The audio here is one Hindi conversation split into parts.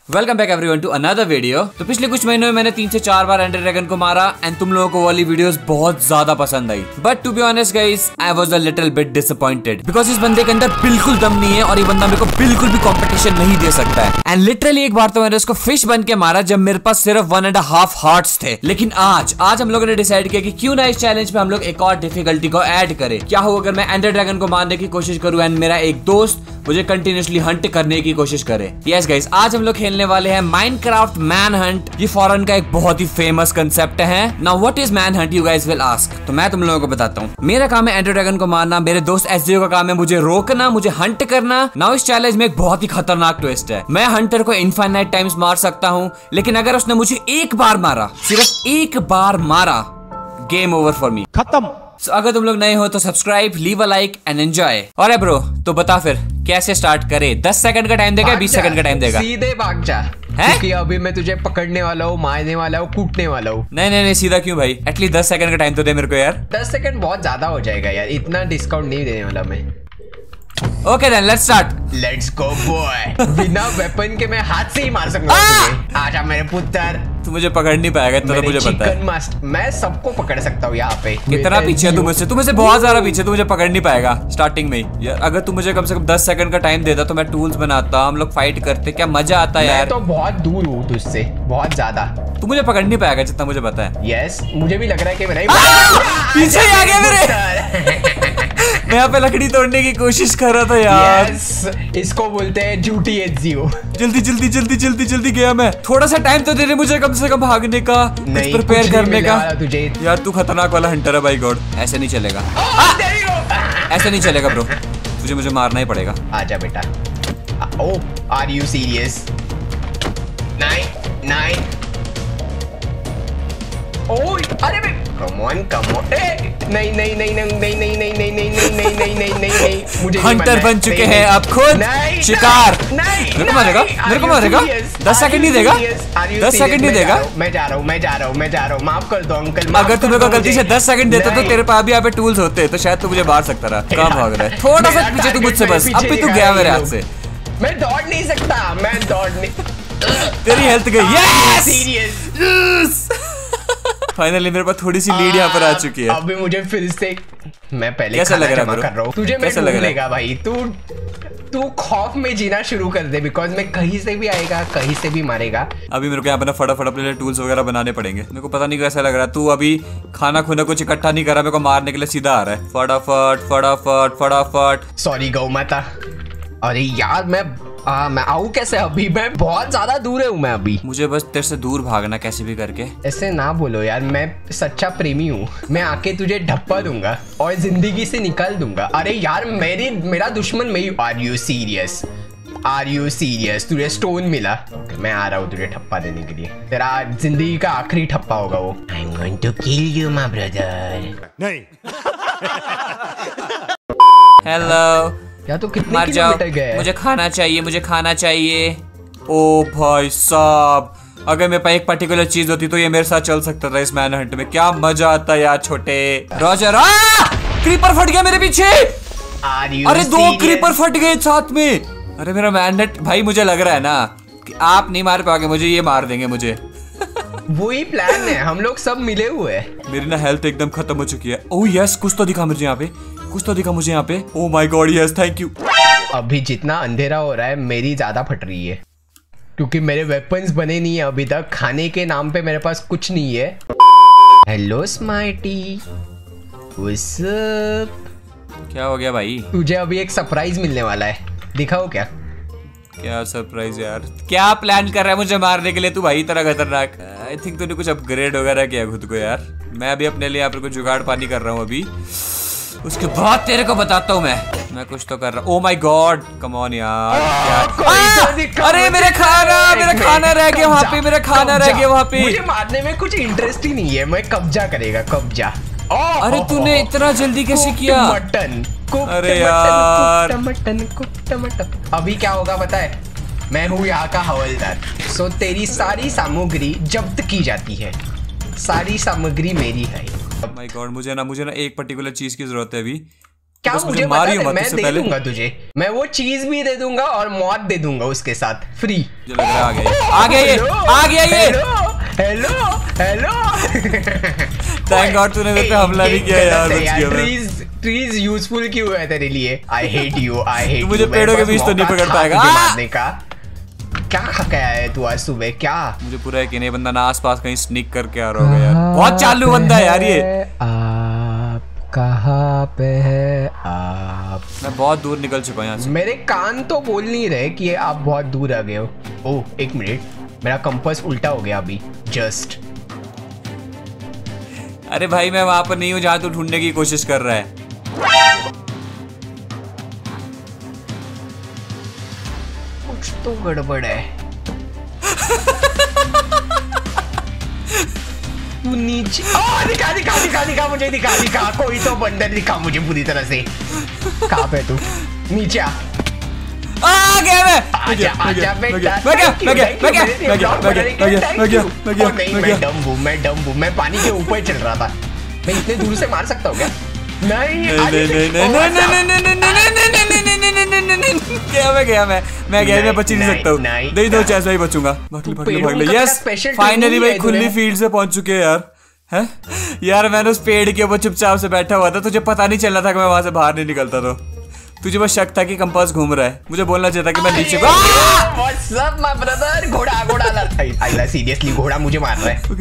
Welcome back everyone to another video. तो पिछले कुछ महीनों में मैंने 3 से 4 बार एंडर ड्रैगन को मारा एंड तुम लोगों को वाली वीडियोस बहुत ज्यादा पसंद आई। But to be honest guys, I was a little bit disappointed because इस बंदे के अंदर बिल्कुल दम नहीं है और ये बंदा मेरे को बिल्कुल भी कंपटीशन नहीं दे सकता है। एंड लिटरली एक बार तो मैंने उसको फिश बन के मारा जब मेरे पास सिर्फ 1.5 हार्ट्स थे। लेकिन आज हम लोगों ने डिसाइड किया कि क्यों ना इस चैलेंज पे हम लोग एक और डिफिकल्टी को ऐड करें। क्या हो अगर मैं एंडर ड्रैगन को मारने की कोशिश करूं एंड मेरा एक दोस्त मुझे कंटिन्यूअसली हंट करने की कोशिश करे। यस गाइस, आज हम लोग खेलने वाले हैं माइनक्राफ्ट मैन हंट। ये फॉरेन का एक बहुत ही फेमस कंसेप्ट है। Now what is man hunt, you guys will ask. तो मैं तुम लोगों को बताता हूँ। मेरा काम है एंडर ड्रैगन को मारना, मेरे दोस्त एसजीओ का काम है मुझे रोकना, मुझे हंट करना। नाउ इस चैलेंज में एक बहुत ही खतरनाक ट्विस्ट है। मैं हंटर को इनफाइनाइट टाइम्स मार सकता हूँ, लेकिन अगर उसने मुझे एक बार मारा, सिर्फ एक बार मारा, गेम ओवर फॉर मी, खत्म। अगर तुम लोग नए हो तो subscribe, leave a like and enjoy. और ब्रो तो बता फिर कैसे स्टार्ट करे? 10 सेकंड का टाइम देगा, 20 सेकंड का टाइम देगा? सीधे भाग जा, क्योंकि अभी मैं तुझे पकड़ने वाला हूँ, मारने वाला हूँ, कूटने वाला हूँ। नहीं सीधा क्यों भाई? एटलीस्ट 10 सेकंड का टाइम तो दे मेरे को यार। 10 सेकंड बहुत ज्यादा हो जाएगा यार, इतना डिस्काउंट नहीं देने वाला मैं। Okay then let's start. Let's go boy. बिना वेपन के मैं हाथ से ही मार सकता हूँ तुझे। आजा मेरे पुत्र। तू मुझे पकड़ नहीं पाएगा, इतना तो मुझे पता है। मैं सबको पकड़ सकता हूँ यहाँ पे। कितना पीछे है तू मुझसे? तू मुझसे बहुत ज्यादा पीछे, तू मुझे पकड़ नहीं पाएगा स्टार्टिंग में ही। यार अगर तू मुझे कम से कम 10 सेकंड का टाइम देता तो मैं टूल्स बनाता, हम लोग फाइट करते, क्या मजा आता यार। मैं तो बहुत दूर हूँ तुझसे, बहुत ज्यादा। तू मुझे पकड़ नहीं पाएगा जितना मुझे पता है। यस, मुझे भी लग रहा है कि मेरा पीछे ही आ गया मेरे। मैं यहाँ पे लकड़ी तोड़ने की कोशिश कर रहा था यार। इसको बोलते हैं झूठी एसजीओ। जल्दी गया मैं। थोड़ा सा टाइम तो दे रहे मुझे कम से कम भागने का, कुछ प्रिपेयर करने का। तुझे यार तू खतरनाक वाला हंटर है भाई गॉड। ऐसे नहीं चलेगा, ऐसे नहीं चलेगा ब्रो। तुझे मुझे मारना ही पड़ेगा। आजा बेटा। Oh are you serious? 9 oh अरे कम ऑन नहीं मुझे हंटर बन चुके हैं अब खुद शिकार। मेरे को मारेगा 10 सेकंड नहीं देगा? 10 सेकंड नहीं देगा? मैं जा रहा हूँ, माफ कर दो अंकल। अगर तुम्हें को गलती से 10 सेकंड देता तो तेरे पास भी यहाँ पे टूल्स होते तो शायद तू मुझे मार सकता रहा। कहाँ भाग रहा है? थोड़ा सा पीछे तू मुझसे, बस अब भी तू गया मेरे हाथ से। मैं दौड़ नहीं सकता, मैं दौड़ नहीं। तेरी हेल्थ गई। यस फाइनली मेरे पास थोड़ी सी लीड यहाँ पर आ चुकी है। अभी मुझे फिर से, मैं पहले कैसा लग रहा कर रहा हूँ तुझे। मैं ढूंढेगा भाई, तू खौफ में जीना शुरू कर दे, बिकॉज मैं कहीं से भी आएगा, कहीं से भी मारेगा। अभी मेरे को यहाँ पर फटाफट अपने लिए टूल्स वगैरह बनाने पड़ेंगे। मेरे को पता नहीं कैसा लग रहा है। तू अभी खाना खुना कुछ इकट्ठा नहीं कर रहा, मेरे को मारने के लिए सीधा आ रहा है। फटाफट। सॉरी गौ माता। अरे यार मैं आऊँ कैसे? अभी मैं बहुत ज्यादा दूर हूँ। मैं अभी, मुझे बस तेरे से दूर भागना कैसे भी करके। ऐसे ना बोलो यार, मैं सच्चा प्रेमी हूँ। मैं आके तुझे ढप्पा दूंगा और जिंदगी से निकाल दूंगा। अरे यार मेरा दुश्मन मैं ही। Are you serious? तुझे स्टोन मिला? मैं आ रहा हूँ तुझे ठप्पा देने के लिए। तेरा जिंदगी का आखिरी ठप्पा होगा वो। I am going to kill you my brother. नहीं। हेलो या तो कितने किलोमीटर गए? मुझे खाना चाहिए। ओ भाई साहब, अगर मेरे पास एक पर्टिकुलर चीज होती तो ये मेरे साथ चल सकता था इस मैन हंट में। क्या मजा आता यार छोटे। रॉजर, क्रीपर फट गया मेरे पीछे। अरे 2 क्रीपर फट गए साथ में। अरे मेरा मैन हंट भाई, मुझे लग रहा है ना कि आप नहीं मार पाओगे मुझे, ये मार देंगे मुझे। वही प्लान है, हम लोग सब मिले हुए हैं। मेरी ना हेल्थ एकदम खत्म हो चुकी है। ओह यस, कुछ तो दिखा मुझे यहाँ पे, oh my God yes, thank you. अभी जितना अंधेरा हो रहा है मेरी ज्यादा फट रही है, क्योंकि मेरे वेपन्स बने नहीं है अभी तक। खाने के नाम पे मेरे पास कुछ नहीं है। Hello smarty, what's up? क्या हो गया भाई? तुझे अभी एक सरप्राइज मिलने वाला है, दिखाओ क्या? क्या सरप्राइज यार? क्या प्लान कर रहा है मुझे मारने के लिए तू भाई इतना खतरनाक? आई थिंक तूने कुछ अपग्रेड वगैरह किया खुद को यार। मैं अभी अपने लिए यहाँ पर कुछ जुगाड़ पानी कर रहा हूँ अभी, उसके बाद तेरे को बताता हूँ मैं कुछ तो कर रहा हूँ। Oh my God, come on यार। अरे मेरा खाना रह गया वहाँ पे, मुझे मारने में कुछ इंटरेस्ट ही नहीं है। मैं कब्जा करेगा, कब्जा। अरे तूने इतना जल्दी कैसे किया? मटन, अरे यार मटन। अभी क्या होगा पता है? मैं हूँ यहाँ का हवलदार। सो तेरी सारी सामग्री जब्त की जाती है, सारी सामग्री मेरी है। माय गॉड, मुझे ना एक पर्टिकुलर चीज की जरूरत है अभी। क्या बस मुझे मारी बता दे, मत मैं उससे दे पहले। दूंगा तुझे, मैं वो चीज भी दे दूंगा और मौत दे दूंगा उसके साथ फ्री। मुझे लग रहा है आ गया ये, आ गया ये। हेलो हेलो थैंक गॉड तूने मेरे पे हमला नहीं किया यार, बच गया मैं। ट्रीज यूजफुल क्यों है तेरे लिए? I hate you, I hate you. मुझे पेड़ों के बीच तो नहीं पकड़ पाएगा मारने का। क्या खकाया है तू आज सुबह? क्या मुझे पूरा यकीन है बंदा ना आसपास कहीं स्नीक करके आ रहा होगा यार। बहुत चालू बंदा है यार ये। आप कहाँ पे है आप? मैं बहुत दूर निकल चुका हूँ यहाँ से। मेरे कान तो बोल नहीं रहे कि आप बहुत दूर आ गए हो। ओह एक मिनट, मेरा कंपास उल्टा हो गया अभी जस्ट। अरे भाई मैं वहां पर नहीं हूँ जहाँ तू ढूंढने की कोशिश कर रहा है। कुछ तो गड़बड़ है। तू नीचे दिखा दिखा दिखा दिखा मुझे, दिखा दिखा कोई तो बंदर दिखा मुझे पूरी तरह से। कहाँ पे तू? नीचे आ गया मैं। आजा आजा बेटा। मैं डम हूँ, मैं पानी के ऊपर चल रहा था। मैं इतने दूर से मार सकता हूँ क्या? नहीं मैं बच नहीं सकता हूँ। नहीं दो चांस भाई बचूंगा। यस फाइनली भाई खुली फील्ड से पहुंच चुके हैं यार। है यार मैंने उस पेड़ के ऊपर चुपचाप से बैठा हुआ था, तुझे पता नहीं चल रहा था कि मैं वहां से बाहर नहीं निकलता। तो तुझे बस शक था कि कंपास घूम रहा है, मुझे बोलना चाहिए था कि मैं नीचे। What's up my brother? घोड़ा सीरियसली घोड़ा मुझे मार रहा है।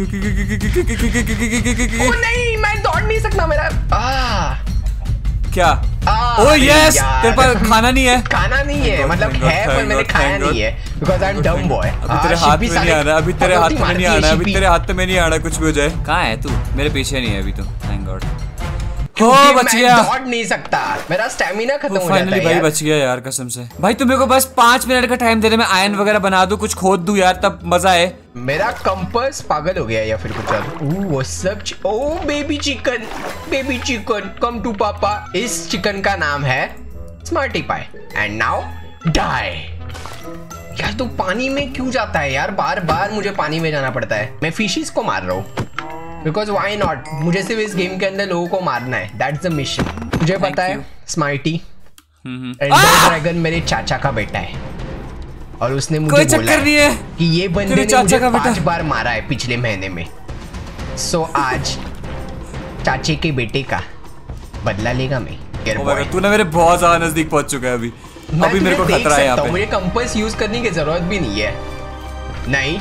ओ नहीं मैं दौड़ नहीं सकता मेरा। क्या? ओह यस तेरे पास खाना नहीं है। खाना नहीं है मतलब है पर मैंने खाया नहीं है because I am dumb boy. अभी तेरे हाथ में नहीं आ रहा, अभी तेरे हाथ में नहीं आ रहा, अभी तेरे हाथ में नहीं आ रहा कुछ भी हो जाए। कहाँ है तू? मेरे पीछे नहीं है अभी तो, थैंक गॉड। बच गया। दौड़ नहीं सकता, मेरा स्टैमिना खत्म हो जाता है। फाइनली भाई बच गया यार कसम से। भाई तुम मेरे को बस 5 मिनट का टाइम दे दे, मैं आयरन वगैरह बना दूं, कुछ खोद दूं यार, तब मजा आए। मेरा कंपास पागल हो गया या फिर कुछ। वो सब बेबी चिकन कम टू पापा। इस चिकन का नाम है smarty pie and now die. यार तू पानी में क्यों जाता है यार? बार बार मुझे पानी में जाना पड़ता है। मैं फिशिस को मार रहा हूँ बिकॉज वाई नॉट। मुझे सिर्फ इस गेम के अंदर लोगों को मारना है, दैट्स द मिशन। मुझे पता है स्मार्टी ड्रैगन मेरे चाचा का बेटा है और उसने मुझे बोला है कि ये बंदे ने मुझे 5 बार मारा है पिछले महीने में। सो आज चाचे के बेटे का बदला लेगा मैं। तू ना मेरे बहुत ज्यादा नजदीक पहुंच चुका है अभी मेरे को खतरा है यहाँ पे। मुझे कंपास यूज करने की जरूरत भी नहीं है। नहीं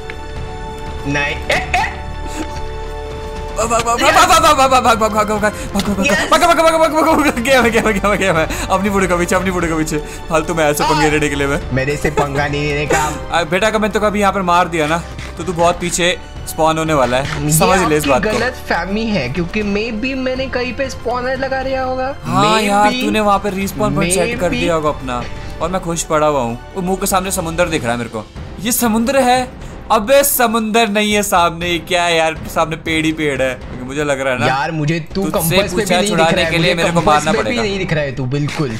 अपनी बूढ़े का पीछे फालतू में ऐसे पंगे लेने के लिए। मेरे से पंगा नहीं लेने का बेटा का मैं तो कभी यहाँ पर मार दिया ना तो तू बहुत पीछे स्पॉन होने वाला है, समझ ले इस बात को। गलत फहमी है क्योंकि मैंने कहीं पे स्पॉनर लगा दिया होगा। हाँ यार तूने वहाँ पे रिस्पॉन पॉइंट सेट कर दिया होगा अपना और मैं खुश पड़ा हुआ हूँ। वो मुंह के सामने समुंदर दिख रहा है मेरे को। ये समुद्र है? अबे समुंदर नहीं है सामने, क्या है यार? सामने पेड़ ही पेड़ है क्योंकि मुझे लग रहा है ना यार मुझे तू कंपास पे भी नहीं दिख रहा है, के लिए मेरे को मारना पड़ेगा। नहीं दिख रहा है तू बिल्कुल।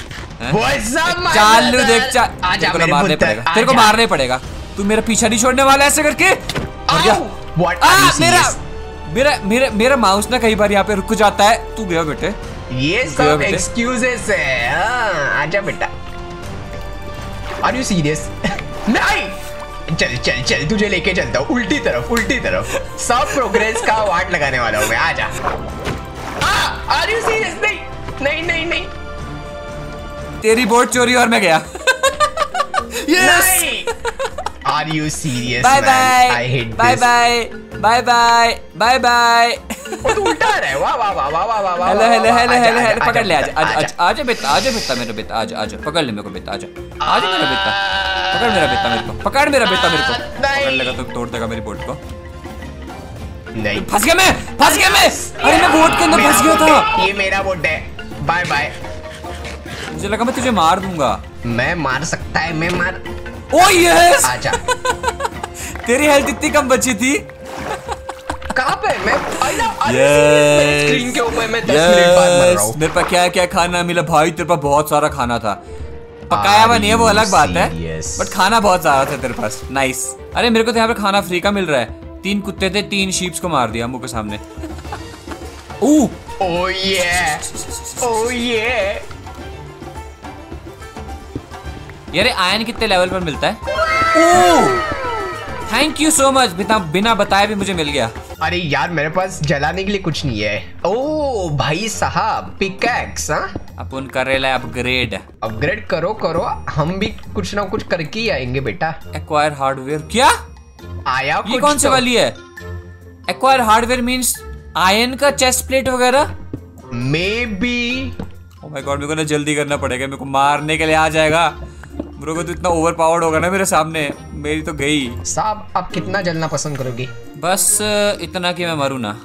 चालू देख तेरे को मारने पड़ेगा, तेरे को मारने पड़ेगा। तू मेरा पीछा नहीं छोड़ने वाला ऐसे करके। मेरा माउस ना कई बार यहाँ पे रुक जाता है। तू गया बेटे, ये सब एक्सक्यूजेस है। आजा बेटा। Are you serious? नहीं चल चल चल तुझे लेके चलता हूँ उल्टी तरफ सब प्रोग्रेस का वाट लगाने वाला हूँ मैं। आजा। Are you serious? नहीं तेरी बोट चोरी और मैं गया। Yes. Are you serious? Bye bye. I hate this. Bye bye. तू उल्टा रहा है। वाह। हेलो पकड़ ले। आजा बेटा मेरा बेटा आजा पकड़ ले मेरे को बेटा। आजा मेरा बेटा, पकड़ मेरा बेटा मेरे को। पकड़ लेगा तो तोड़ देगा मेरी बोट को। नहीं फंस गया मैं। अरे मैं बोट के अंदर फंस गया था। ये मेरा बोट है। बाय। मुझे लगा मैं तुझे मार दूंगा। मैं मार सकता है, मैं मार। Oh yes. आजा। तेरी हेल्थ इतनी कम बची थी। कहाँ पे? मैं स्क्रीन के ऊपर मैं 10 मिनट बाद मर रहा हूँ। मेरे पास क्या खाना मिला भाई? तेरे पास बहुत सारा खाना था। पकाया हुआ नहीं है वो अलग बात है, बट खाना बहुत सारा था तेरे पास। नाइस। अरे मेरे को तो यहाँ पे खाना फ्री का मिल रहा है। 3 कुत्ते थे, 3 शीप्स को मार दिया मुंह के सामने। ओ ये, ओ ये। यार आयन कितने लेवल पर मिलता है? Oh thank you so much, बिना बताए भी मुझे मिल गया। अरे यार मेरे पास जलाने के लिए कुछ नहीं है। ओ भाई साहब पिकैक्स। अपन कर रहे अपग्रेड। अपग्रेड करो करो, हम भी कुछ ना कुछ करके ही आएंगे बेटा। एक्वायर हार्डवेयर क्या आया? ये कौन सी वाली है? एक्वायर हार्डवेयर मींस आयन का चेस्ट प्लेट वगैरह? Maybe. Oh my God, मेरे को ना जल्दी करना पड़ेगा, मेरे को मारने के लिए आ जाएगा। मेरे को तो इतना ओवर पावर्ड होगा ना मेरे सामने, मेरी तो गई। साहब आप कितना जलना पसंद करोगे? बस इतना कि मैं मरूं ना।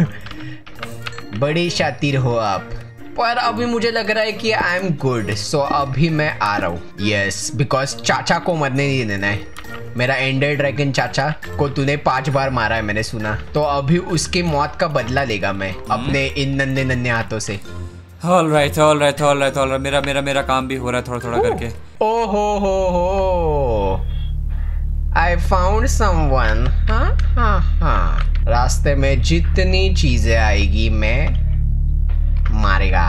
बड़े शातिर हो आप। पर अभी मुझे लग रहा है कि आई एम गुड, सो अभी मैं आ रहा हूँ। यस, बिकॉज चाचा को मरने नहीं देना है। मेरा एंडर ड्रैगन चाचा को तूने 5 बार मारा है मैंने सुना, तो अभी उसकी मौत का बदला लेगा मैं अपने इन नन्हे नन्हे हाथों से। ऑलराइट ऑलराइट ऑलराइट ऑलराइट, मेरा काम भी हो रहा है थोड़ा थोड़ा करके। ओ हो, आई फाउंड समवन। हाँ, रास्ते में जितनी चीजें आएगी मैं मारेगा।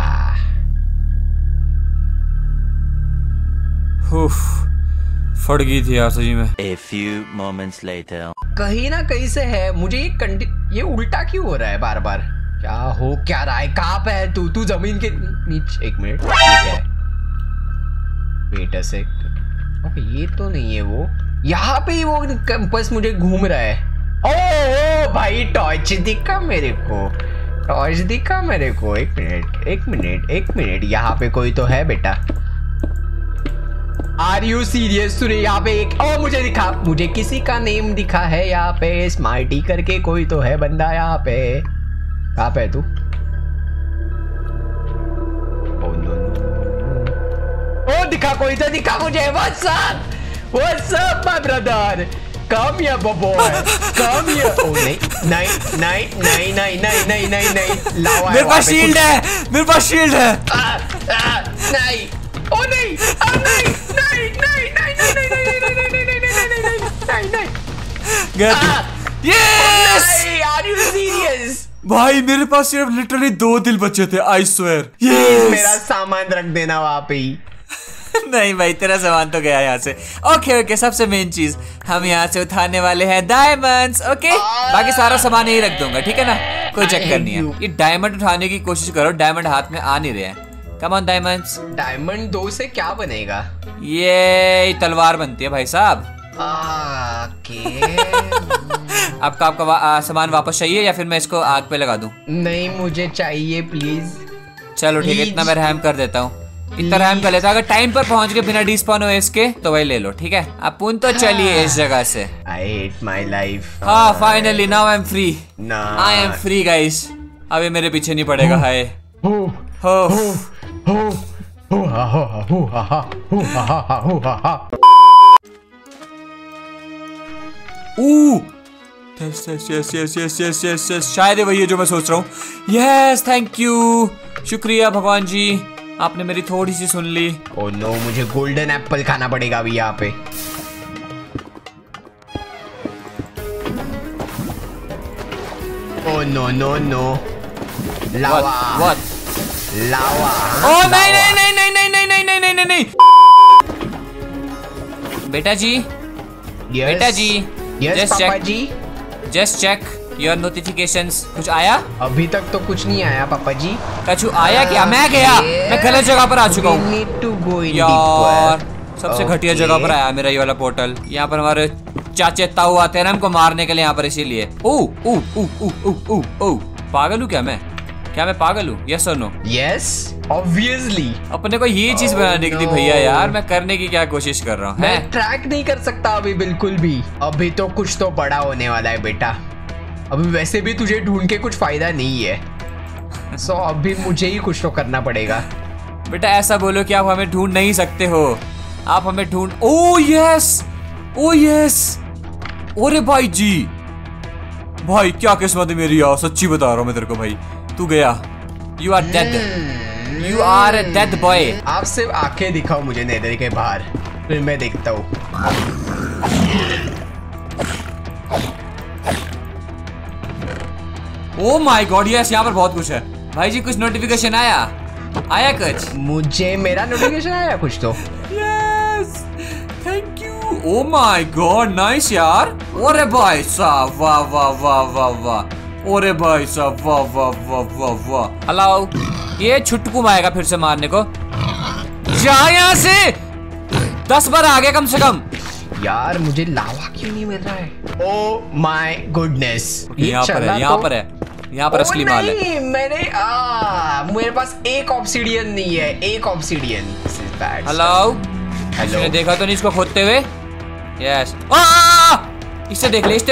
फट गई थी यार सही में। A few moments later. कहीं ना कहीं से है, मुझे ये उल्टा क्यों हो रहा है बार बार? क्या हो क्या रहा है? कहाँ पे है तू? जमीन के नीचे। एक मिनट, ये क्या है? वेट अ सेक। ओके ये तो नहीं है वो। यहाँ पे ही वो कंपास मुझे घूम रहा है। ओ भाई टॉर्च दिखा मेरे को, टॉर्च दिखा मेरे को। एक मिनट, यहाँ पे कोई तो है बेटा। Are you serious? तूने यहाँ पे एक मुझे दिखा, मुझे किसी का नेम दिखा है यहाँ पे, स्मार्टी करके कोई तो है बंदा यहाँ पे। कहाँ पे है तू? ओ दिखा, कोई तो दिखा मुझे। What's up my brother? Come here boy, come here। ओ नहीं, लावा मेरे पास शील्ड है, मेरे पास शील्ड है। नहीं, ओ नहीं, यस आर यू सीरियस? भाई मेरे पास सिर्फ लिटरली 2 दिल बचे थे, आई स्वेयर। मेरा सामान रख देना वहां पे ही। नहीं भाई तेरा सामान तो गया यहाँ से। ओके सबसे मेन चीज हम यहाँ से उठाने वाले हैं डायमंड्स। ओके बाकी सारा सामान यही रख दूंगा, ठीक है ना? कोई चक्कर नहीं है। ये डायमंड उठाने की कोशिश करो, डायमंड हाथ में आ नहीं रहे हैं। Come on diamonds. डायमंड 2 से क्या बनेगा? ये तलवार बनती है भाई साहब। आपका सामान वापस चाहिए या फिर मैं इसको आग पे लगा दूं? नहीं मुझे चाहिए प्लीज। चलो ठीक है, इतना मैं रहम कर देता हूँ, इतना रहम कर लेता। अगर टाइम पर पहुंच के बिना डिस्पॉन हुए इसके तो वही ले लो, ठीक है? अपन तो चलिए इस जगह से। I hate my life. हाँ finally now I am free. ना आई एम फ्री गाइस, अभी मेरे पीछे नहीं पड़ेगा। हाय यस शायद वही है जो मैं सोच रहा हूँ। यस थैंक यू, शुक्रिया भगवान जी, आपने मेरी थोड़ी सी सुन ली। ओह नो, मुझे गोल्डन एप्पल खाना पड़ेगा अभी यहाँ पे। Oh no no no, lava. What? Lava. Oh नहीं नहीं नहीं नहीं नहीं नहीं नहीं नहीं नहीं नहीं। बेटा जी, बेटा जी, यस पापा जी, जस्ट चेक योर नोटिफिकेशंस। कुछ आया? अभी तक तो कुछ नहीं आया पापा जी। कुछ आया क्या? मैं गया, मैं गलत जगह पर आ चुका हूँ यार। सबसे घटिया जगह पर आया मेरा ये वाला पोर्टल। यहाँ पर हमारे चाचे ताऊ आते हैं ना हमको मारने के लिए यहाँ पर, इसीलिए। पागल हूँ क्या मैं? क्या मैं पागल हूँ? यस और नो? Yes obviously. अपने को ये चीज बनाने की थी भैया यार, मैं करने की क्या कोशिश कर रहा हूँ। मैं ट्रैक नहीं कर सकता अभी बिल्कुल भी। अभी तो कुछ तो बड़ा होने वाला है बेटा। अभी वैसे भी तुझे ढूंढ के कुछ फायदा नहीं है, सो अभी मुझे ही कुछ तो करना पड़ेगा। बेटा ऐसा बोलो कि आप हमें ढूंढ नहीं सकते हो, आप हमें ढूंढ। Oh yes, oh yes. ओरे भाई जी, भाई क्या किस्मत है मेरी यार, सच्ची बता रहा हूँ मैं तेरे को भाई। तू गया, you are dead, you are a dead boy. आप सिर्फ आंखें दिखाओ मुझे नेदर के बाहर, फिर मैं देखता हूँ। ओ माय गॉड, यस यहाँ पर बहुत कुछ है, भाई जी कुछ नोटिफिकेशन आया कुछ? मुझे मेरा नोटिफिकेशन आया कुछ तो। Yes thank you. Oh my God nice यार। ओरे भाई साहब वाह वाह वाह वाह वाह। ओरे भाई साहब वाह वाह वाह वाह वाह। हेलो ये छुटकू आएगा फिर से मारने को। जा यहाँ से 10 बार आ गया कम से कम। यार मुझे लावा क्यों नहीं मिल रहा है? Oh my goodness. यहाँ पर है यहाँ पर है यहाँ पर असली माल है। मेरे पास एक ऑब्सीडियन नहीं है, एक ऑब्सीडियन। हेलो देखा तो नहीं इसको खोदते हुए? यस इससे देख लिया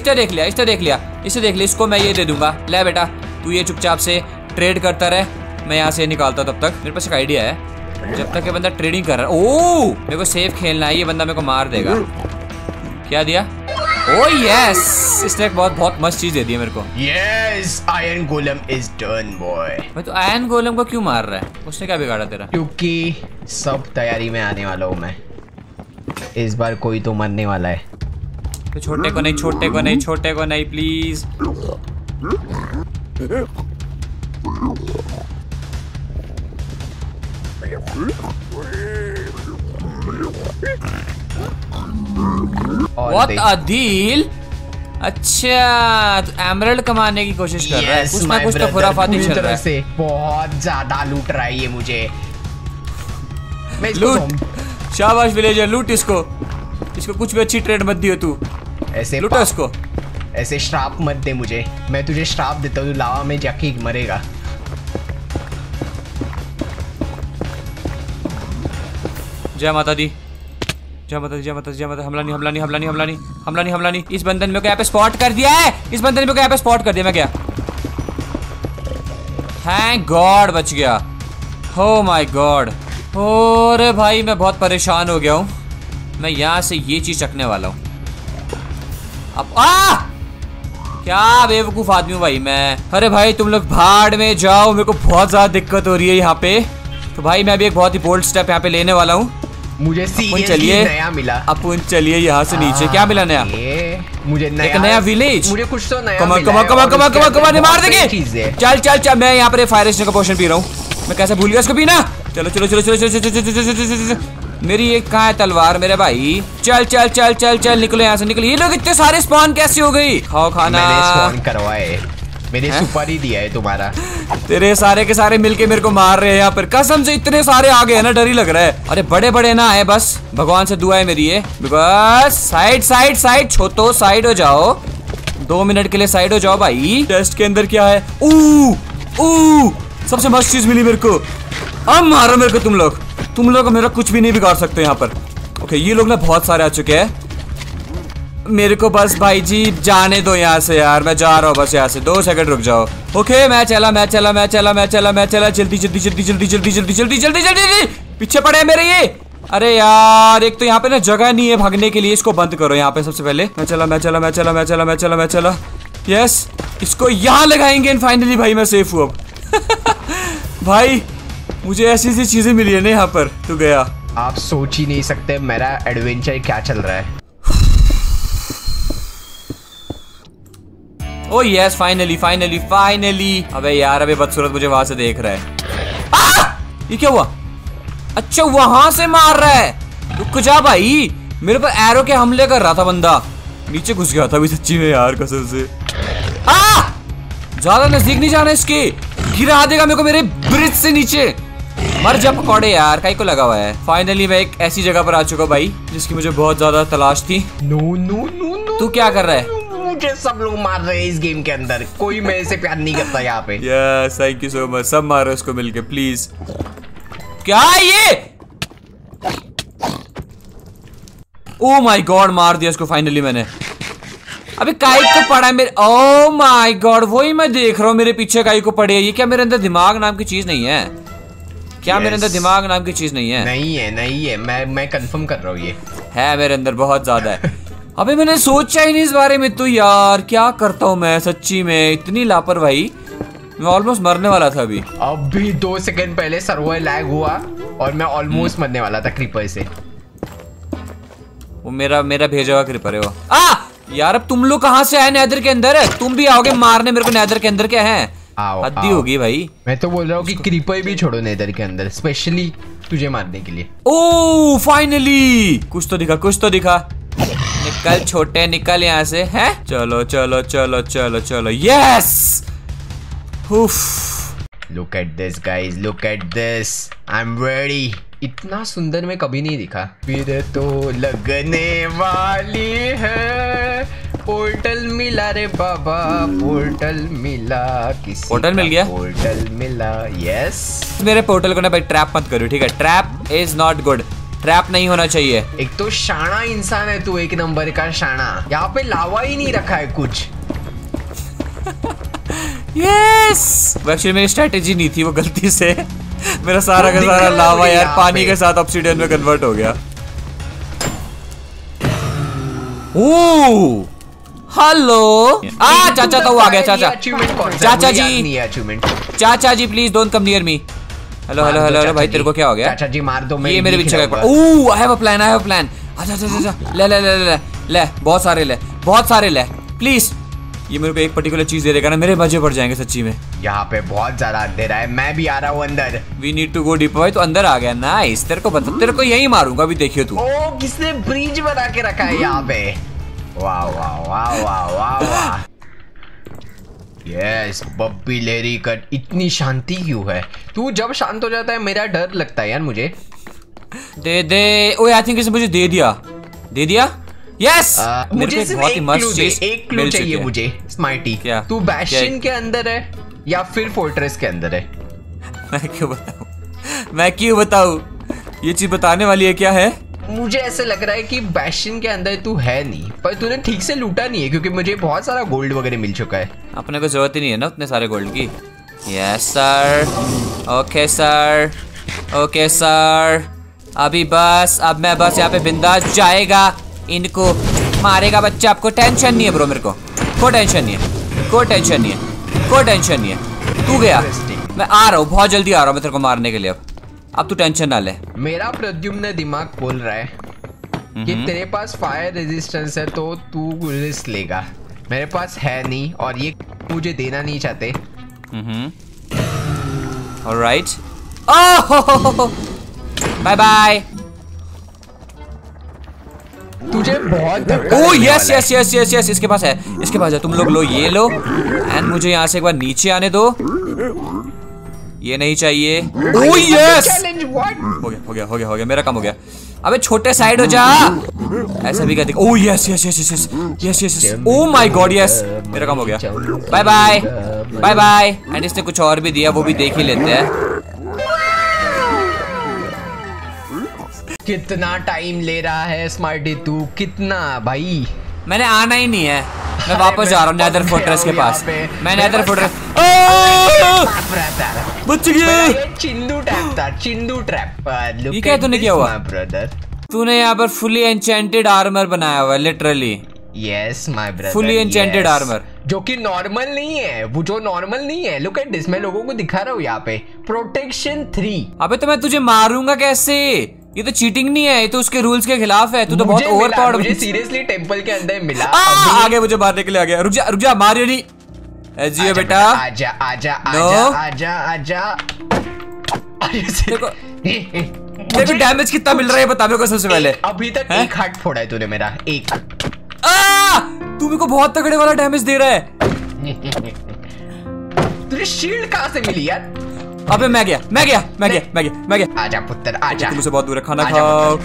इसको मैं ये दे दूंगा। ले बेटा तू ये चुपचाप से ट्रेड करता रहे, मैं यहाँ से निकालता तब तक। मेरे पास एक आइडिया है, जब तक ये बंदा ट्रेडिंग कर रहा है। ओ मेरे को सेफ खेलना है, ये बंदा मेरे को मार देगा। क्या दिया? ओ यस इसने एक बहुत मस्त चीज दे दी मेरे को। Yes iron golem is done boy. मैं तो आयरन गोलम को क्यों मार रहा है? उसने क्या बिगाड़ा तेरा? क्योंकि सब तैयारी में आने वाला हूँ मैं। इस बार कोई तो मरने वाला है। तो छोटे को नहीं प्लीज। What a deal? अच्छा तो एमरल्ड कमाने की कोशिश कर रहा है। कुछ ना कुछ तो खुराफाती चल रहा है। बहुत ज्यादा लूट रहा है ये मुझे। लूट शाबाश विलेजर, लूट इसको कुछ भी अच्छी ट्रेड मत दियो तू। ऐसे लूटा इसको। ऐसे श्राप मत दे मुझे, मैं तुझे श्राप देता हूँ, लावा में जाके मरेगा। जय माता दी। हमला नहीं। इस बंदन में यहाँ पे स्पॉट कर दिया है। मैं क्या? थैंक गॉड बच गया। हो माय गॉड। अरे भाई मैं बहुत परेशान हो गया हूँ। मैं यहाँ से ये चीज चखने वाला हूँ अब। क्या बेवकूफ आदमी हूँ भाई मैं। अरे भाई तुम लोग भाड़ में जाओ, मेरे को बहुत ज्यादा दिक्कत हो रही है यहाँ पे। तो भाई मैं भी एक बहुत ही बोल्ड स्टेप यहाँ पे लेने वाला हूँ। मुझे सीरियसली नया मिला। अपन चलिए यहाँ से नीचे। क्या मिला नया? मुझे एक नया विलेज। मुझे कुछ तो नया कमा मार देंगे। चल मैं यहाँ पर फायर स्नेक का पोशन पी रहा हूँ। मैं कैसे भूल गया इसको पीना। चलो मेरी एक कहाँ है तलवार मेरे भाई? चल निकलो यहाँ से निकलो। ये लोग इतने सारे स्पॉन कैसे हो गई? खाओ खाना। मैंने स्पॉन करवाए, मैंने सुपर ही दिया है तुम्हारा। तेरे सारे के सारे मिलके मेरे को मार रहे हैं यहाँ पर। कसम से इतने सारे आ गए ना, डर ही लग रहा है। अरे बड़े ना आए बस, भगवान से दुआ है मेरी ये। बिकॉज साइड छोटो साइड हो जाओ। 2 मिनट के लिए साइड हो जाओ भाई। टेस्ट के अंदर क्या है? सबसे मस्त चीज मिली मेरे को। अब मारो मेरे को तुम लोग मेरा कुछ भी नहीं बिगाड़ सकते यहाँ पर। ओके ये लोग ना बहुत सारे आ चुके हैं। मेरे को बस भाई जी जाने दो यहाँ से यार। मैं जा रहा हूँ बस यहाँ से। 2 सेकंड रुक जाओ। ओके मैं चला। जल्दी पीछे पड़े हैं मेरे ये। अरे यार एक तो यहाँ पे ना जगह नहीं है भागने के लिए। इसको बंद करो यहाँ पे सबसे पहले। मैं चला। यस इसको यहाँ लगाएंगे। फाइनली भाई मैं सेफ हूँ अब। भाई मुझे ऐसी चीजें मिली है ना यहाँ पर। तू गया। आप सोच ही नहीं सकते मेरा एडवेंचर क्या चल रहा है। Oh yes finally. अबे यार अबे बदसूरत मुझे वहां से देख रहा है। ये क्या हुआ? अच्छा वहां से मार रहा है। रुक जा भाई, मेरे पर एरो के हमले कर रहा था बंदा। नीचे घुस गया था अभी सच्ची में यार कसम से। ज्यादा नजदीक नहीं जाना इसके, गिरा देगा मेरे को मेरे ब्रिज से नीचे। मर जा पकौड़े यार, काई को लगा हुआ है। फाइनली मैं एक ऐसी जगह पर आ चुका भाई जिसकी मुझे बहुत ज्यादा तलाश थी। नो तू क्या कर रहा है? मुझे सब लोग मार रहे हैं इस गेम के अंदर। कोई मेरे से प्यार नहीं करता यहाँ पे। Yes thank you so much. सब मारो इसको मिलके प्लीज। क्या ये? ओ माय गॉड मार दिया इसको फाइनली मैंने। अबे काई को पड़ा है मेरे। ओ माय गॉड वही मैं देख रहा हूँ मेरे पीछे काई को पड़ी है। ये क्या मेरे अंदर दिमाग नाम की चीज नहीं है? क्या मेरे अंदर दिमाग नाम की चीज नहीं है? नहीं है। मैं कंफर्म कर रहा हूँ ये है मेरे अंदर बहुत ज्यादा है। अबे मैंने सोचा ही नहीं इस बारे में। तो यार क्या करता हूँ मैं सच्ची में, इतनी लापरवाही। मैं ऑलमोस्ट मरने वाला था अभी 2 सेकंड पहले सर्वर लैग हुआ और मैं ऑलमोस्ट मरने वाला था क्रीपर से। वो मेरा भेजा हुआ क्रीपर है वो। यार अब तुम लोग कहाँ से आए नेदर के अंदर? तुम भी आओगे मारने मेरे को नेदर के अंदर? क्या है हद्दी होगी भाई। मैं तो बोल रहा हूँ कि क्रीपर भी छोड़ो नेदर के अंदर, स्पेशली तुझे मारने के लिए। ओह फाइनली कुछ तो दिखा, कुछ तो दिखा। निकल छोटे, निकल यहाँ से। हैं चलो चलो चलो चलो चलो, yes. Look at this guys, look at this, I am ready. इतना सुंदर मैं कभी नहीं दिखा। फिर तो लगने वाली है, पोर्टल मिला रे बाबा, पोर्टल मिला। किसी पोर्टल मिल गया, पोर्टल मिला, यस। मेरे पोर्टल को ना भाई ट्रैप मत करो, ठीक है? Trap is not good, trap नहीं होना चाहिए। एक तो शाना इंसान है तू, एक नंबर का शाना। यहाँ पे लावा ही नहीं रखा है कुछ। यस एक्चुअली मेरी स्ट्रेटेजी नहीं थी, वो गलती से मेरा सारा का सारा लावा यार पानी के साथ ऑब्सिडियन में कन्वर्ट हो गया। ओह हेलो, चाचा तो आ गया। चाचा जी, चाचा जी please don't come near me. Hello hello hello भाई, तेरे को क्या हो गया? चाचा जी मार दो। ये मेरे पीछे का। Oh I have a plan, I have a plan. अच्छा ले ले ले ले ले, बहुत सारे ले, बहुत सारे ले प्लीज। ये मेरे को एक पर्टिकुलर चीज दे देगा ना, मेरे मजे पड़ जाएंगे सच्ची में। यहाँ पे बहुत ज्यादा अंधेरा है, मैं भी आ रहा हूँ अंदर। We need to go deeper. भाई तो अंदर आ गया, नाइस। तेरे को बता, तेरे को यही मारूंगा अभी, देखियो तू। ओ किसने ब्रिज बना के रखा है यहाँ पे? वाह वाह वाह वाह वाह वाह, यस। बब्बी लेरी कट। इतनी शांति क्यों है? तू जब शांत हो जाता है मेरा डर लगता है यार मुझे। दे दे। ओए आई थिंक इसने मुझे दे दिया, दे दिया। यस मुझे सिर्फ एक क्लू चाहिए मुझे स्मार्टी। क्या? तू बैशन के अंदर है या फिर फोर्ट्रेस के अंदर है? मैं क्यों बताऊं, मैं क्यों बताऊं? ये चीज बताने वाली है क्या है? मुझे ऐसे लग रहा है कि बैशन के अंदर तू है नहीं, पर तूने ठीक से लूटा नहीं है, क्योंकि मुझे बहुत सारा गोल्ड वगैरह मिल चुका है। अपने को जरूरत ही नहीं है ना उतने सारे गोल्ड की। Yes sir, okay sir, okay sir. अभी बस, अब मैं बस यहाँ पे बिंदास जाएगा, इनको मारेगा बच्चा। आपको टेंशन नहीं है ब्रो, मेरे को कोई टेंशन नहीं है, कोई टेंशन नहीं है, कोई टेंशन नहीं है। तू गया, मैं आ रहा हूँ, बहुत जल्दी आ रहा हूँ मैं तेरे को मारने के लिए। अब तू टेंशन ना ले। मेरा प्रद्युम्न दिमाग बोल रहा है कि तेरे पास फायर रेजिस्टेंस है तो तू रिस्क लेगा। मेरे पास है नहीं और ये मुझे देना नहीं चाहते। Alright, bye bye. तुझे बहुत oh yes yes yes yes yes, इसके पास है, इसके पास है। तुम लोग लो, ये लो, एंड मुझे यहाँ से एक बार नीचे आने दो। ये नहीं चाहिए। ओह यस, हो गया हो गया हो गया हो गया, मेरा काम हो गया। अबे छोटे साइड हो जा, ऐसा भी कर दे। Oh yes yes yes yes yes yes yes, oh my God yes, मेरा काम हो गया। Bye bye bye bye. And इसने कुछ और भी दिया, वो भी देख ही लेते हैं। कितना टाइम ले रहा है स्मार्टी तू, कितना भाई? मैंने आना ही नहीं है, मैं वापस जा रहा हूँ नेदर फोर्ट्रेस के पास। मैं नेदर फोर्ट्रेस बच गया। चिंदू ट्रैप था, चिंदू ट्रैप। ये क्या तूने किया हुआ ब्रदर? तूने यहाँ पर फुली एन्चेंटेड आर्मर बनाया हुआ है, literally. Yes my brother, fully enchanted armour, जो कि नॉर्मल नहीं है। वो जो नॉर्मल नहीं है, लुक एट दिस। मैं लोगों को दिखा रहा हूँ यहाँ पे, प्रोटेक्शन 3। अबे तो मैं तुझे मारूंगा कैसे? ये तो चीटिंग नहीं है, ये तो उसके रूल्स के खिलाफ है। तू तो बहुत ओवरपावर्ड। मुझे सीरियसली टेंपल के अंदर मिला। आगे मुझे मारने के लिए आ गया। रुक जा मारियो नहीं। जियो बेटा, आजा आजा आजा आजा आजा। देखो डैमेज कितना मिल रहा है बता मेरे को सबसे पहले। अभी तक एक हार्ट फोड़ा है तूने मेरा, एक। तू मेरे को बहुत तगड़े वाला डैमेज दे रहा है। तुझे शील्ड कहाँ से मिली यार? अबे मैं गया। आजा पुत्र आजा। तुम मुझसे बहुत दूर है, खाना खाओ।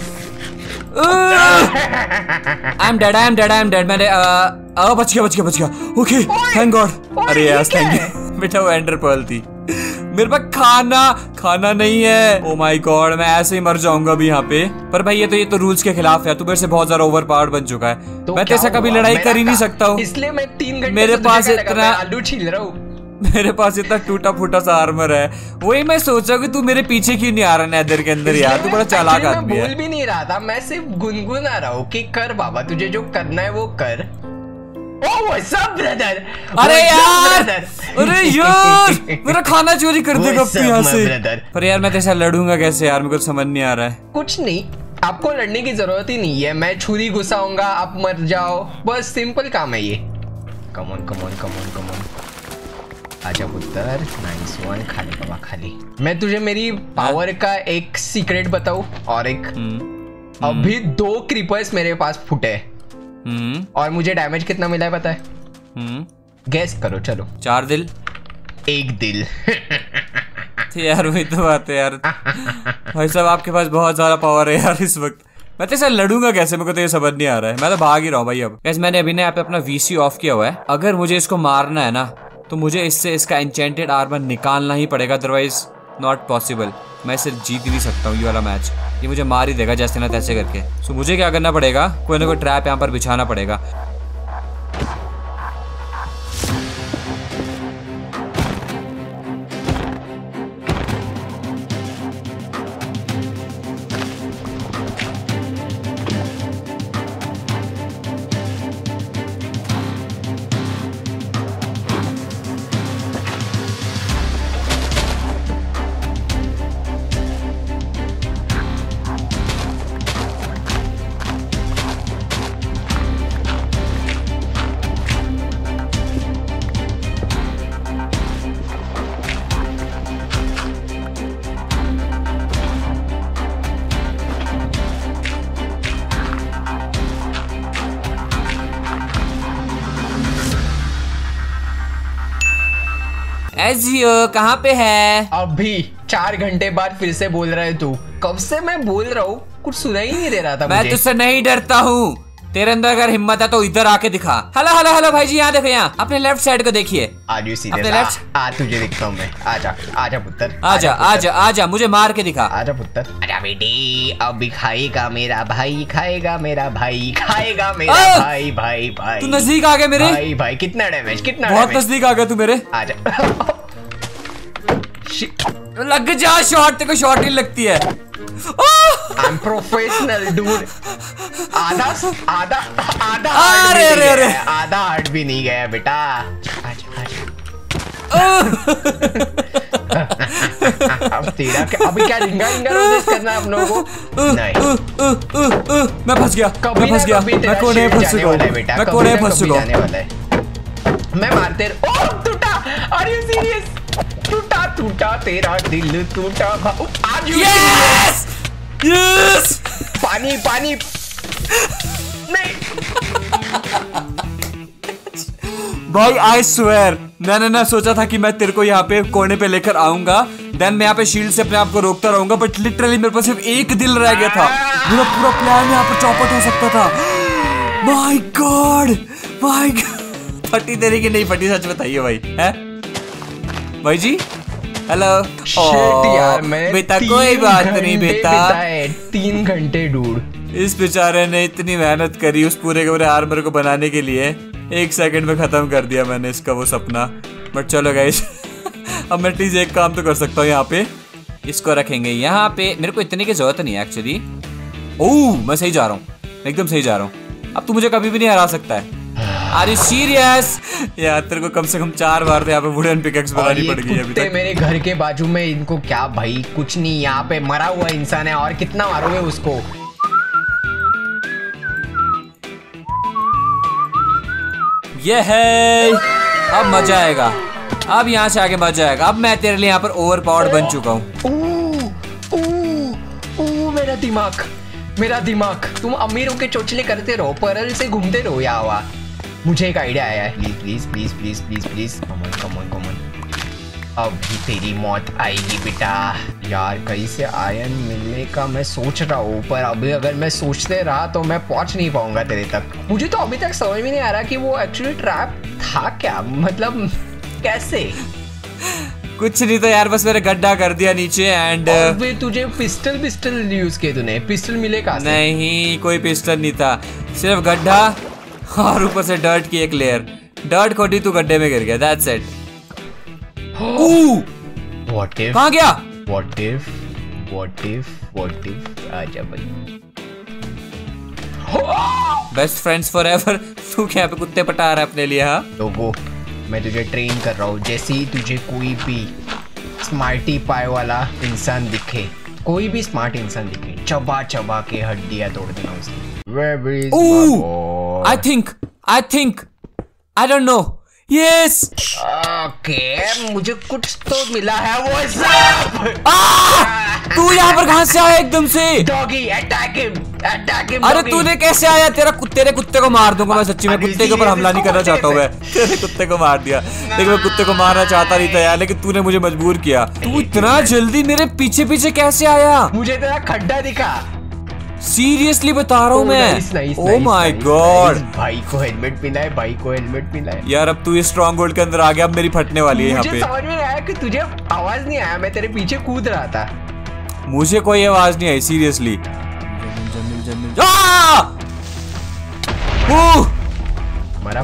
I am dead. मैंने बच गया। Okay thank god. अरे यस थैंक यू बेटा, वो एंडर पर्ल थी। मेरे पास खाना नहीं है। ओ माय गॉड, मैं ऐसे ही मर जाऊंगा अभी यहाँ पे। पर भाई ये तो रूल्स के खिलाफ है। तू मेरे से बहुत ज्यादा ओवर पावर्ड बन चुका है। तो मैं तेरे से कभी लड़ाई कर ही नहीं सकता हूँ, इसलिए मैं 3 घंटे मेरे पास इतना आलू छील रहा हूँ। मेरे पास इतना टूटा फूटा सा आर्मर है। वही मैं सोचा कि तू मेरे पीछे क्यों नहीं आ रहा नेदर के अंदर यार। तू बड़ा चालाक आदमी है। बोल भी नहीं रहा था, मैं सिर्फ गुनगुना रहा हूँ कि कर बाबा, तुझे जो करना है वो कर। ब्रदर, अरे यार मेरा खाना चोरी कर देगा यहाँ से। पर यार मैं तेरे साथ लड़ूंगा कैसे यार, मेरे को समझ नहीं आ रहा है। कुछ नहीं, आपको लड़ने की जरूरत ही नहीं है। मैं छुरी घुसाऊंगा, आप मर जाओ, बस सिंपल काम है ये। Come on. आजा पुत्र, नाइस वन, खाली बाबा खाली। मैं तुझे मेरी पावर का एक सीक्रेट बताऊं और एक अभी 2 क्रीपर्स मेरे पास फुटे और मुझे डैमेज कितना मिला है पता है? गैस करो चलो। 4 दिल, 1 दिल। यार वही तो बात है यार। भाई साहब आपके पास बहुत ज्यादा पावर है यार इस वक्त। मैं तो इसे लड़ूंगा कैसे, मेरे को तो ये समझ नहीं आ रहा है। मैं तो भाग ही रहा हूँ भाई अब। कैसे मैंने अभी ना यहाँ पे अपना वीसी ऑफ किया हुआ है। अगर मुझे इसको मारना है ना तो मुझे इससे इसका एन्चेंटेड आर्मर निकालना ही पड़ेगा, अदरवाइज नॉट पॉसिबल। मैं इसे जीत ही नहीं सकता हूँ ये वाला मैच। ये मुझे मार ही देगा जैसे ना तैसे करके। सो मुझे क्या करना पड़ेगा, कोई ना कोई ट्रैप यहाँ पर बिछाना पड़ेगा। एजियो कहाँ पे है? अभी 4 घंटे बाद फिर से बोल रहा है तू। कब से मैं बोल रहा हूँ, कुछ सुना ही नहीं दे रहा था मैं मुझे। तुझसे नहीं डरता हूँ। तेरे अंदर अगर हिम्मत है तो इधर आके दिखा। हेलो हेलो हेलो भाई जी, यहाँ देखो, यहाँ अपने लेफ्ट साइड को देखिए। Are you serious? आ तुझे दिखता हूँ मैं। आजा आजा पुत्र, आजा आजा आजा, मुझे मार के दिखा। आजा पुत्र, आजा बेटी। अभी खाएगा मेरा भाई, खाएगा मेरा भाई, खाएगा मेरा भाई। भाई भाई तू नजदीक आ गया मेरे। भाई भाई कितना डैमेज, कितना बहुत नजदीक आ गया तू मेरे। आजा। लग जा शॉट, तेरे को शॉट ही लगती है। I'm professional dude। आधा आधा आधा आधा हार्ट भी नहीं गया बेटा। आजा आजा। अब तेरा क्या, अभी क्या रिंगा रिंगा रोजेस करना है हम लोगों को? नहीं, मैं फंस गया, कभी मैं फंस गया। मैं कोने में फंस चुका हूं बेटा, मैं कोने में फंस चुका हूं। मैं मारते ओह टूटा। Are you serious? टूटा टूटा तेरा दिल टूटा। आज यस यस। पानी पानी नहीं भाई आई स्वेयर, मैंने ना सोचा था कि मैं तेरे को यहाँ पे कोने पे लेकर आऊंगा, देन मैं यहाँ पे शील्ड से अपने आप को रोकता रहूंगा, बट लिटरली मेरे पास सिर्फ 1 दिल रह गया था। मेरा पूरा प्लान यहाँ पर चौपट हो सकता था। My god my god. फटी तेरी की नहीं फटी, सच बताइए भाई है भाई जी। हेलो यार, मैं बेटा कोई बात नहीं बेटा। 3 घंटे डूड। इस बेचारे ने इतनी मेहनत करी उस पूरे के पूरे आर्मर को बनाने के लिए, 1 सेकंड में खत्म कर दिया मैंने इसका वो सपना। बट चलो गाइस अब मैं एटलीस्ट एक काम तो कर सकता हूँ। यहाँ पे इसको रखेंगे यहाँ पे। मेरे को इतने की जरूरत नहीं है एक्चुअली। ओह मैं सही जा रहा हूँ, एकदम सही जा रहा हूँ। अब तू मुझे कभी भी नहीं हरा सकता है। Are you serious? यार तेरे को कम से कम 4 बार तो यहाँ पे वुडन पिकेक्स बनानी पड़ गई अभी तक। मेरे घर के बाजू में, इनको क्या भाई, कुछ नहीं, यहाँ पे मरा हुआ इंसान है और कितना मारोगे उसको? ये है, अब मजा आएगा। अब यहाँ से आगे मजा आएगा। अब मैं तेरे लिए यहाँ पर ओवर पावर्ड बन चुका हूँ। मेरा दिमाग, मेरा दिमाग। तुम अमीरों के चोचले करते रहो, परल से घूमते रहो यहाँ वहाँ। मुझे एक आइडिया आया है। Please please please please please please come on come on come on. अभी तेरी मौत आएगी बेटा। यार कहीं से आयरन मिलने का मैं सोच रहा हूँ, पर अभी अगर मैं सोचते रहा तो मैं पहुंच नहीं पाऊंगा तेरे तक। मुझे तो अभी तक समझ में नहीं आ रहा कि वो एक्चुअली ट्रैप था क्या, मतलब कैसे? कुछ नहीं तो यार, बस मैंने गड्ढा कर दिया नीचे एंड तुझे पिस्टल यूज किए तूने? पिस्टल मिले कहाँ से? नहीं कोई पिस्टल नहीं था, सिर्फ गड्ढा और ऊपर से डर्ट की एक लेयर। डर्ट खोटी तू गड्ढे में गिर गया, दैट्स इट। What if? कहाँ गया? What if? आजा भाई। Best friends forever. तू क्या पे कुत्ते पटा रहा है अपने लिए? हाँ लोगो, मैं तुझे ट्रेन कर रहा हूँ। जैसे ही तुझे कोई भी स्मार्टी पाए वाला इंसान दिखे, कोई भी स्मार्ट इंसान दिखे, चबा चबा के हड्डियां तोड़ देना उसकी। Where is my boy? I think, I don't know. Yes. Okay, मुझे कुछ तो मिला है। वो सब तू यहाँ पर कहाँ से आया एकदम से? Doggy, attack him. अरे तूने कैसे आया? तेरे कुत्ते को मार दूंगा मैं, सच्ची में कुत्ते के ऊपर हमला नहीं करना चाहता हूँ मैं। तेरे कुत्ते को मार दिया। लेकिन मैं कुत्ते को मारना चाहता नहीं था यार, लेकिन तूने मुझे मजबूर किया। तू इतना जल्दी मेरे पीछे पीछे कैसे आया? मुझे तेरा खड्डा दिखा। सीरियसली बता रहा हूँ मैं। Oh my god. भाई को हेलमेट मिला है। यार अब तू ये स्ट्रॉन्ग होल्ड के अंदर आ गया, अब मेरी फटने वाली है यहाँ पे। मुझे समझ में आया कि तुझे आवाज नहीं आया, मैं तेरे पीछे कूद रहा था। मुझे कोई आवाज नहीं आई सीरियसली। मरा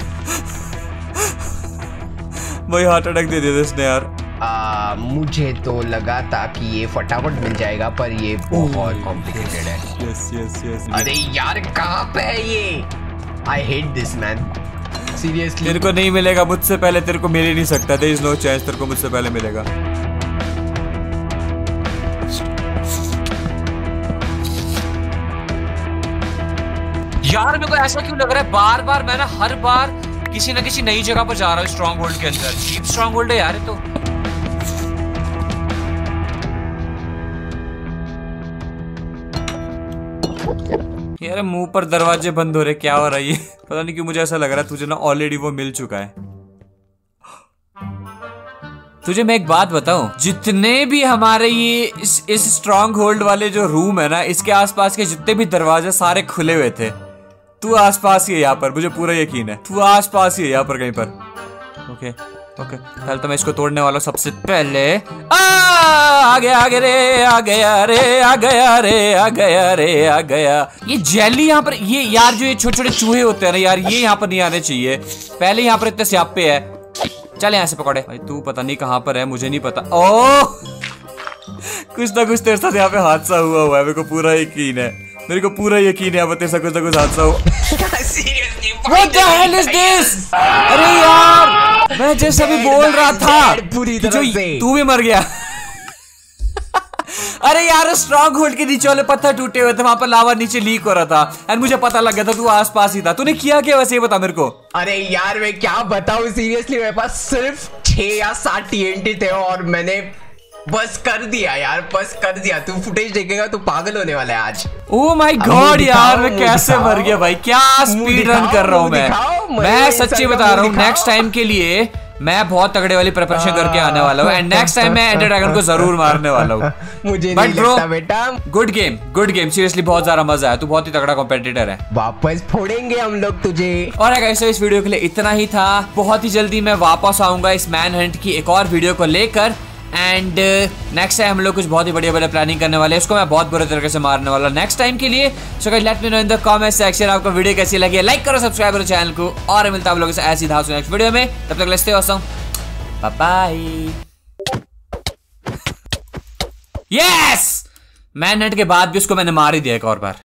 भाई हार्ट अटैक दे दिया इसने यार। मुझे तो लगा था कि ये फटाफट मिल जाएगा, पर ये बहुत कॉम्प्लिकेटेड है। यस। अरे यार कहाँ पे है ये? I hate this man, seriously. तेरे को नहीं मिलेगा मुझसे पहले, तेरे को मिल ही नहीं सकता। देयर इज नो चांस तेरे को मुझसे पहले मिलेगा। यार मेरे को ऐसा क्यों लग रहा है बार बार मैं ना हर बार किसी ना किसी नई जगह पर जा रहा हूँ स्ट्रॉन्ग होल्ड के अंदर। चीप स्ट्रॉन्ग होल्ड है यार ये तो। यार मुंह पर दरवाजे बंद हो रहे, क्या हो रहा है ये? पता नहीं क्यों मुझे ऐसा लग रहा है तुझे ना ऑलरेडी वो मिल चुका है। तुझे मैं एक बात बताऊं, जितने भी हमारे ये इस स्ट्रॉन्ग होल्ड वाले जो रूम है ना, इसके आसपास के जितने भी दरवाजे सारे खुले हुए थे। तू आसपास ही है यहाँ पर, मुझे पूरा यकीन है तू आसपास ही है यहाँ पर कहीं पर। ओके पहले तो मैं इसको तोड़ने वाला हूँ सबसे पहले। आ गया। ये जेली यहाँ पर, ये यार जो ये छोटे छोटे चूहे होते हैं ना यार, ये यहाँ पर नहीं आने चाहिए। पहले यहाँ पर इतने स्यापे है। चल यहाँ से पकौड़े। भाई तू पता नहीं कहाँ पर है, मुझे नहीं पता। ओह कुछ ना कुछ तेरे साथ यहाँ पे हादसा हुआ है, मेरे को पूरा यकीन है। अब तेरे साथ कुछ ना कुछ हादसा हुआ। What the hell is this? अरे यार मैं जैसे अभी बोल रहा था कि तू भी मर गया। अरे यार स्ट्रॉन्ग होल्ड के नीचे वाले पत्थर टूटे हुए थे, वहां पर लावा नीचे लीक हो रहा था एंड मुझे पता लग गया था तू आसपास ही था। तूने किया क्या वैसे, ये बता मेरे को। अरे यार मैं क्या बताऊं, सीरियसली मेरे पास सिर्फ 6 या 7 TNT थे और मैंने बस कर दिया। तू फुटेज देखेगा तो पागल होने वाला है आज। ओह माय गॉड यार मैं कैसे मर गया भाई, क्या स्पीड रन कर रहा हूँ मैं सच्ची बता रहा हूँ। नेक्स्ट टाइम के लिए मैं बहुत तगड़े वाली प्रिपरेशन करके आने वाला हूँ एंड नेक्स्ट टाइम मैं एंडर ड्रैगन को जरूर मारने वाला हूँ। मुझे नहीं लगता बेटा। गुड गेम सीरियसली बहुत ज्यादा मजा आया, तू बहुत ही तगड़ा कॉम्पिटिटर है। वापस फोड़ेंगे हम लोग तुझे। और गाइस इस वीडियो के लिए इतना ही था। बहुत ही जल्दी मैं वापस आऊंगा इस मैन हंट की एक और वीडियो को लेकर एंड नेक्स्ट टाइम हम लोग कुछ बहुत ही बढ़िया प्लानिंग करने वाले हैं। इसको मैं बहुत बुरे तरीके से मारने वाला नेक्स्ट टाइम के लिए। So guys let me know in the comment section आपको वीडियो कैसी लगी है। लाइक करो, सब्सक्राइब करो चैनल को और मिलता हूं आप लोगों से ऐसी धांसू नेक्स्ट वीडियो में। तब तक लेते हैं, bye bye. Yes man hunt के बाद भी उसको मैंने मार ही दिया एक और बार।